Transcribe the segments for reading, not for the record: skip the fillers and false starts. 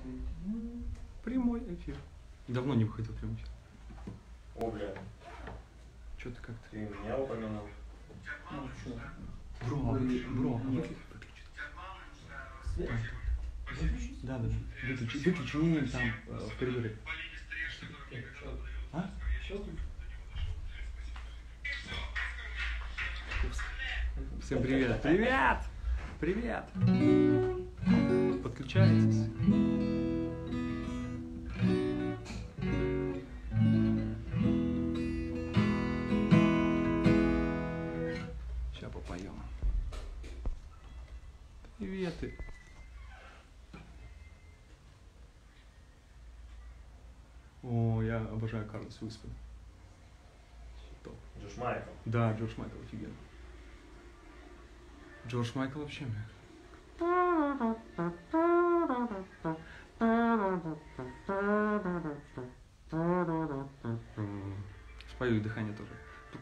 Прямой эфир. Давно не выходил прямой эфир. О, бля. Что-то как-то. Ты меня упомянул. Ну что? Бро, выключи. Свет? Да. Выключи, не там, в коридоре. А? Всем привет. Привет. Подключайтесь. Сейчас попоем. Приветы. О, я обожаю Карлос Уиспен. Джош Майкл. Да, Джордж Майкл офигенно. Джордж Майкл вообще, мне. Спою и дыхание тоже.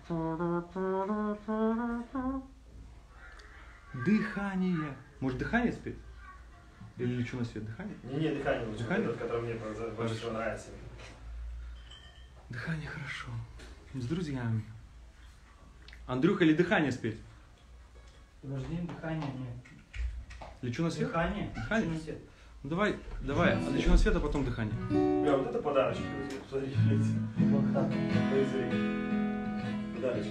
Дыхание. Может, дыхание спеть? Или лечу на свет? Дыхание? Не, дыхание лучше. Дыхание? Этот, который мне больше всего нравится. Дыхание хорошо. С друзьями. Андрюха, или дыхание спеть? Подожди, дыхание нет. Лечу на свет? Дыхание? Дыхание? Лечу на свет. Ну давай. Лечу на свет, а потом дыхание. Бля, вот это подарочек. Посмотри, блядь. Вот так. Подарочек.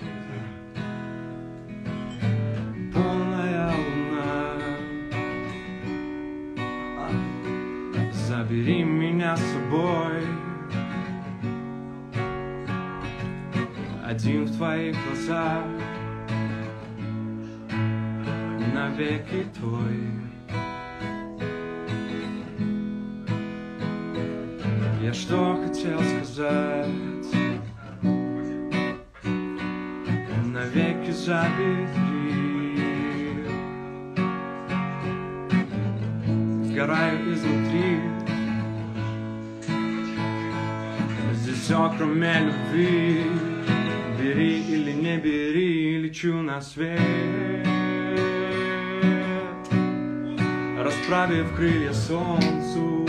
Полная луна, забери меня с собой. Один в твоих глазах, навеки твой. Я что хотел сказать, навеки забери. Сгораю изнутри, здесь все кроме любви. Бери или не бери, лечу на свет. Расправив крылья солнцу,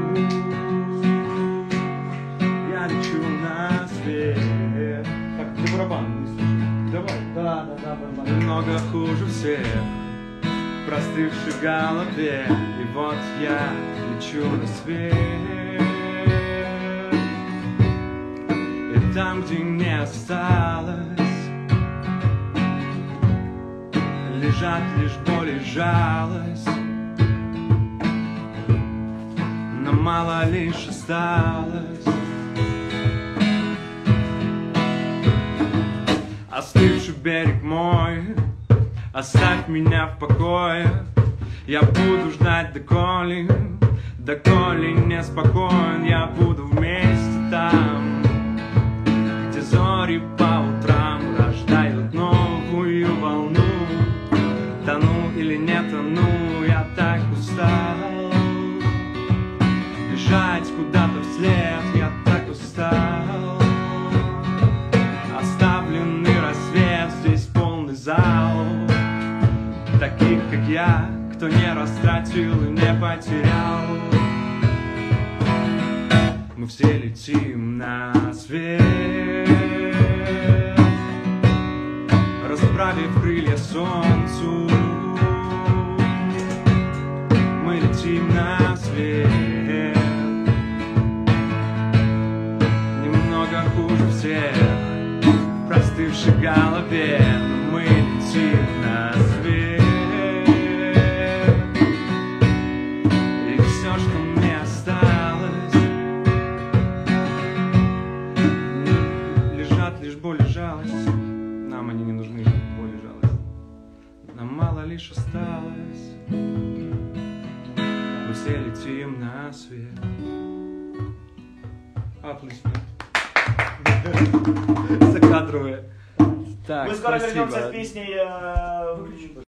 я лечу на свет. Так, ты барабан не слышишь? Давай. Да, барабан. Немного хуже всех, простывшей голове. И вот я лечу на свет. И там, где не осталось, лежат лишь боль и жалость. Но мало лишь осталось. Остывший берег мой, оставь меня в покое. Я буду ждать доколе не спокоен. Я буду вместе там, где зори по утрам рождают новую волну. Тону или не тону, я так устал бежать куда-то вслед, я так устал. Оставленный рассвет, здесь полный зал таких, как я, кто не растратил и не потерял. Мы все летим на свет, расправив крылья солнцу. Мы летим на свет, немного хуже всех, в простывшей голове. Но мы летим на свет. И все, что мне осталось, лежат лишь боль и жалость. Нам они не нужны, боль и жалость. Нам мало лишь осталось. Мы все летим на свет. Аплодисменты. Закадровые. Так, Мы скоро спасибо. вернемся с песней «Выключи».